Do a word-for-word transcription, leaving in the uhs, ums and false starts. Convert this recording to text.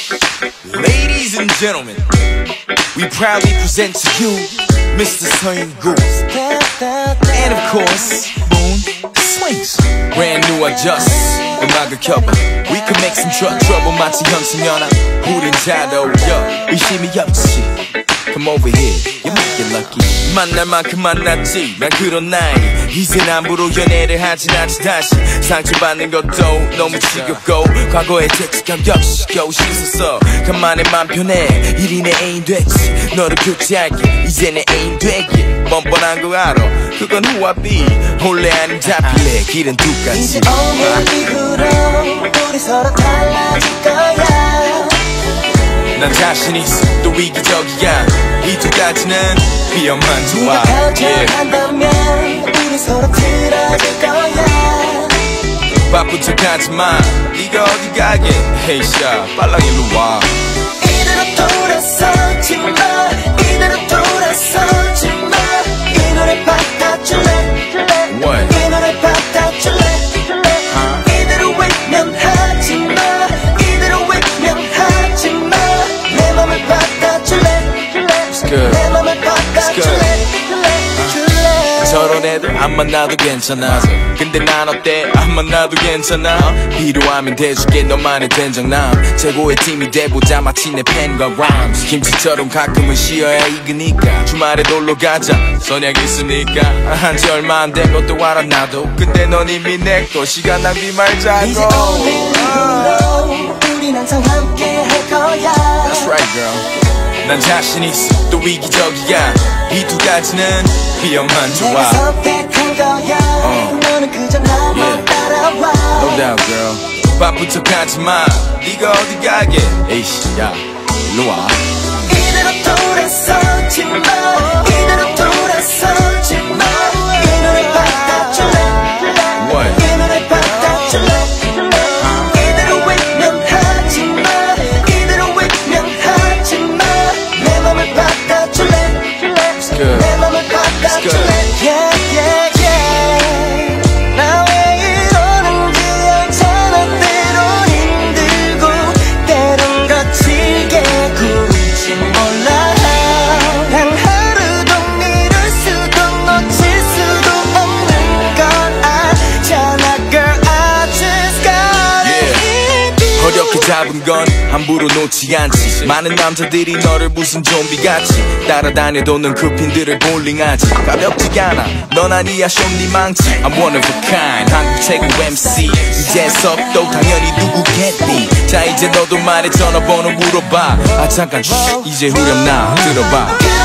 Ladies and gentlemen, we proudly present to you Mister 서인국, and of course, Moon Swings. Brand new adjust, 음악을 켜봐. We can make some tr trouble 마치 현승연아. 우린 잘 어울려, 의심이 없지. Come over here, you make it lucky. 만날 만큼 만났지, 난 그런 나이. 이젠 함부로 연애를 하진 않지 다시. 상처받는 것도 너무 지겹고 과거의 죄책감 역시 겨우 씻었어. 간만에 맘 편해, 일이 내 애인 됐지. 너를 교체할게, 이제 내 애인 되게. 뻔뻔한 거 알아, 그건 후합이. 원래 아님 잡힐래, 길은 두 가지. 이제 오늘 이후로 우리 서로 달라질 거야. 난 자신 있어, 또 이기적이야. 이 두 가지는 위험한 조화. 네가 결정한다면 우리 서로 틀어질 거야. 바쁜 척하지마, 네가 어디 가게. 헤이샤, 빨랑 일로 와. 이대로 돌아서지 마, 이대로 돌아서지 마. 이 노래 바꿔줄래? What? 이 노래 바꿔줄래? Huh? 이대로 외면하지 마, 이대로 외면하지 마. 내 맘을 바꿔줄래? It's good. 내 맘을 바꿔줄래? 저런 애들 안 만나도 괜찮아. 근데 난 어때? 안 만나도 괜찮아. 필요하면 대줄게 너만의 된장남. 최고의 팀이 돼보자 마치 내 펜과 rhymes. 김치처럼 가끔은 쉬어야 익으니까. 주말에 놀러 가자, 선약 있으니까. 한지 얼마 안 된 것도 알아 나도. 근데 넌 이미 내꺼, 시간 낭비 말자고. 이제 오늘 이후로 우린 항상 함께 할 거야. That's right, girl. 난 자신 있어, 또 이기적이야. 이 두 가지는 위험한 조화. 내가 선택한 거야. 어. 너는 그저 나만 Yeah. 따라와. No doubt, girl. 바쁜 척하지마, 네가 어디 가게. 에이씨, 야, 일로 와. 이대로 돌아서지 마, 이대로 돌아서지 마. 이 노래 바꿔줄래? What? 이 노래 바꿔줄래? 이대로 외면하지 마, 이대로 외면하지 마. 내 맘을 바꿔줄래? It's good. 내 맘을 바꿔줄래? Yeah, yeah, yeah. 나 왜 이러는지 알잖아. 때론 힘들고 때론 거칠게 굴지 몰라. 단 하루도 미룰 수도 놓칠 수도 없는 걸 알잖아. Girl, I just gotta hit you. 어렵게 잡은 건 함부로 놓지 않지. 많은 남자들이 너를 무슨 좀비같이 따라다녀도 넌 그 핀들을 볼링하지. 가볍지가 않아, 넌 아니야 쇼니 망치. I'm one of a kind, 한국 최고 엠씨 이재석 또 당연히 누구겠니. 자 이제 너도 말해, 전화번호 물어봐. 아 잠깐, 쉬, 이제 후렴 나 들어봐.